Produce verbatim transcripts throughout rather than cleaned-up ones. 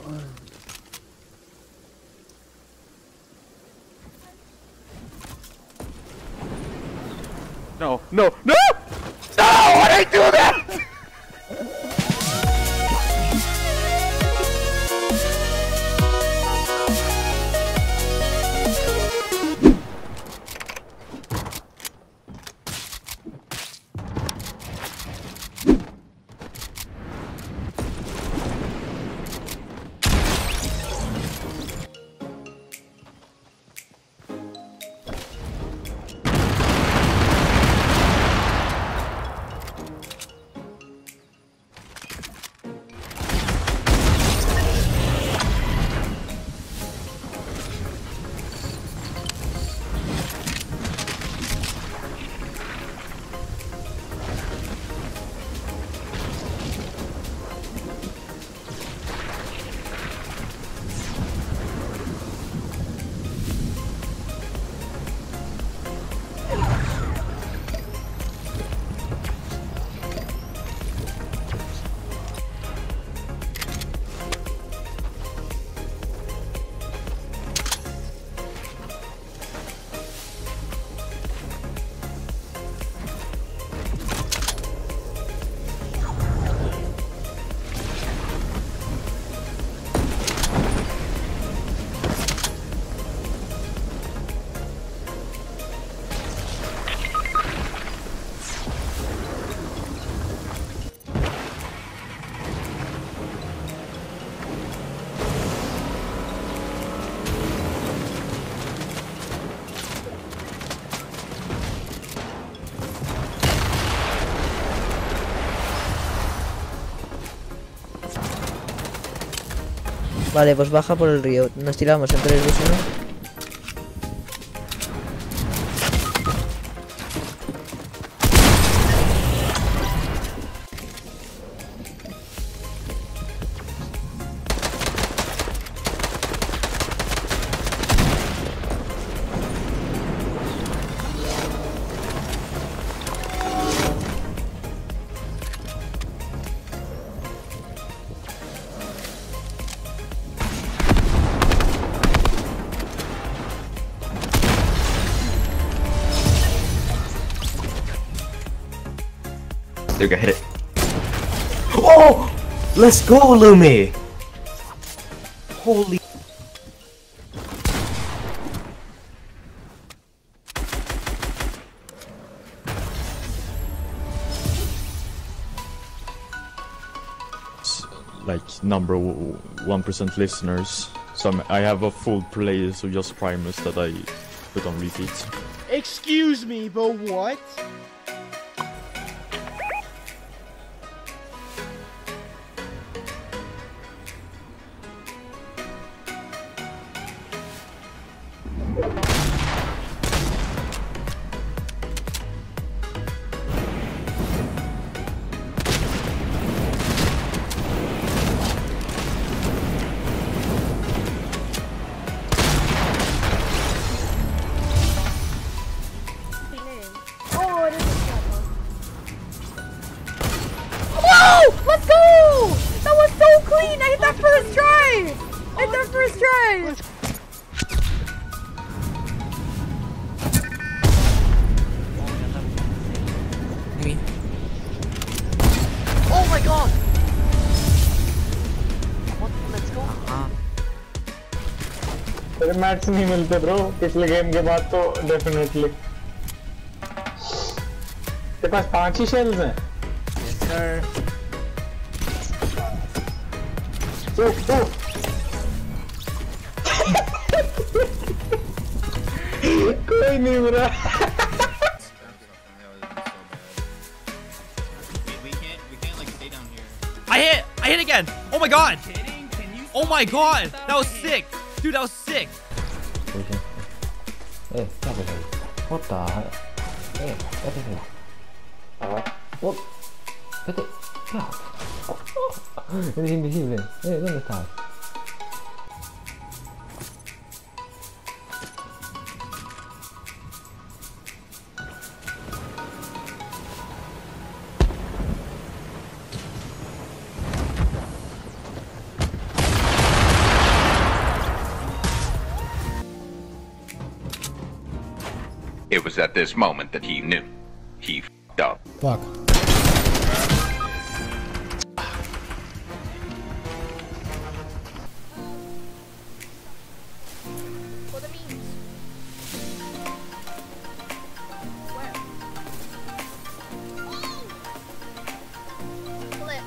No, no, no! No! Why did I do that? Vale, pues baja por el río. Nos tiramos en tres, dos, uno. Dude, I hit it. Oh! Let's go, Lumi! Holy... Like number one percent listeners, so I'm, I have a full playlist of just Primus that I put on repeat. Excuse me, but what? Let's go! That was so clean! I hit that first try! I hit that first try! Oh my god! What? Let's go! तेरे match नहीं मिलते bro पिछले game के बाद तो definitely तेरे पास पांच ही शेल्स हैं Yes sir. So, so. कोई नहीं मेरा I hit! I hit again! Oh my god! Oh my god! That was sick! Dude, that was sick! Hey, what the hell? Hey, what is it? What? What is it? Eres invisible. Eh, ¿dónde estás? It was at this moment that he knew. He f***ed up. Fuck. For the memes. Where? Flip.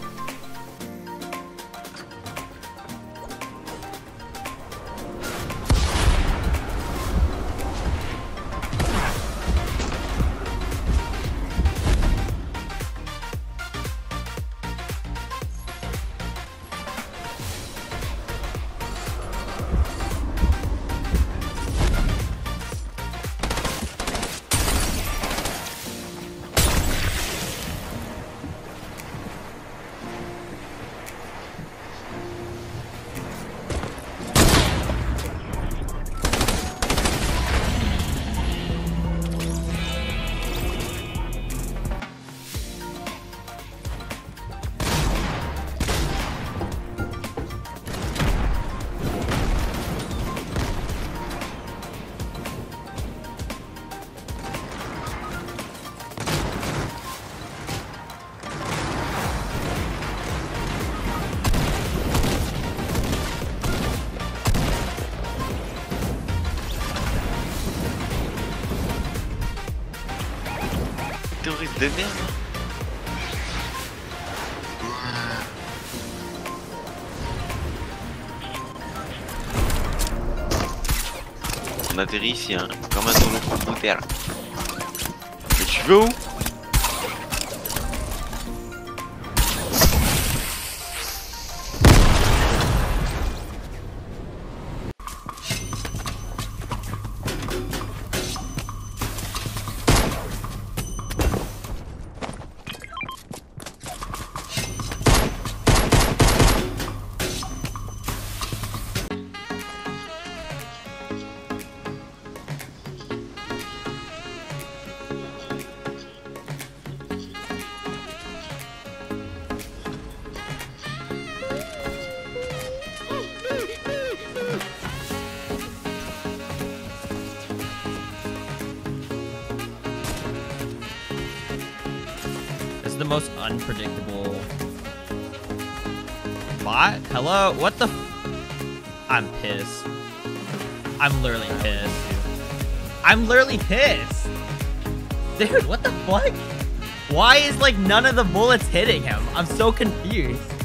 Touriste de merde. On atterrit ici, hein, comme un solo computer. Mais tu veux où? The most unpredictable bot. Hello? What the f I'm pissed. I'm literally pissed. I'm literally pissed. Dude, what the fuck? Why is like none of the bullets hitting him? I'm so confused.